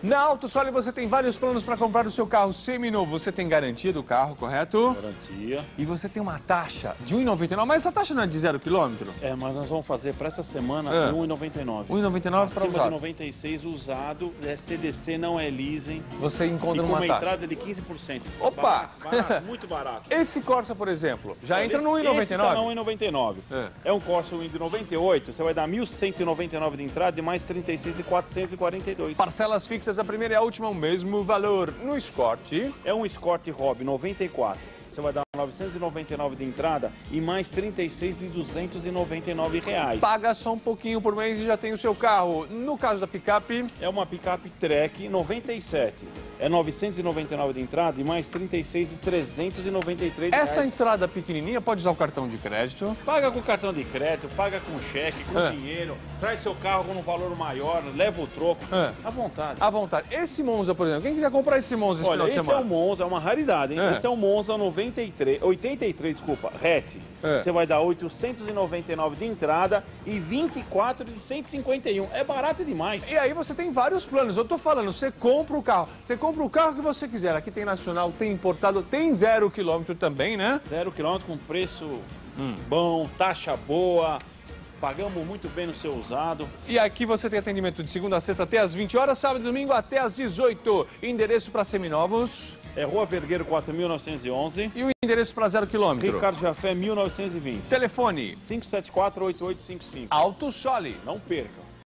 Na AutoSole você tem vários planos para comprar o seu carro seminovo. Você tem garantia do carro, correto? Garantia. E você tem uma taxa de R$ 1,99, mas essa taxa não é de 0 km? É, mas nós vamos fazer para essa semana É. R$ 1,99. R$ 1,99 para Acima usado. de 96 usado, é CDC, não é leasing. Você E encontra com uma uma taxa. entrada de 15%. Opa! Barato, barato, muito barato. Esse Corsa, por exemplo, já Olha, entra no esse tá no 1,99? 1,99. É. É um Corsa de 98, você vai dar 1.199 de entrada e mais 36.442. Parcelas fixas, a primeira e a última, o mesmo valor. No Escort, É um Escort Hobby 94. Você vai dar 999 de entrada e mais 36 de R$ 299 reais. paga só um pouquinho por mês e já tem o seu carro. No caso da picape, É uma picape Trek 97. É 999 de entrada e mais 36 de 393 essa reais. entrada pequenininha pode usar o cartão de crédito. Paga com cartão de crédito, paga com cheque, com É. dinheiro, traz seu carro com um valor maior, leva o troco, É. à vontade. À vontade. Esse Monza, por exemplo, quem quiser comprar esse Monza esse Olha, final de esse é semana? o Monza, é uma raridade, hein? É. Esse é o Monza 83, desculpa, hatch. É. Você vai dar 899 de entrada e 24 de 151. É barato demais. E aí você tem vários planos. Eu tô falando, você compra o carro. Você compra o carro que você quiser. Aqui tem nacional, tem importado, tem 0 km também, né? 0 km com preço bom, taxa boa. Pagamos muito bem no seu usado. E aqui você tem atendimento de segunda a sexta até às 20 horas, sábado e domingo até às 18. Endereço para seminovos. É Rua Vergueiro 4.911. E o endereço para 0 km. Ricardo Jafé 1920. Telefone 574-8855. AutoSole. Não perca.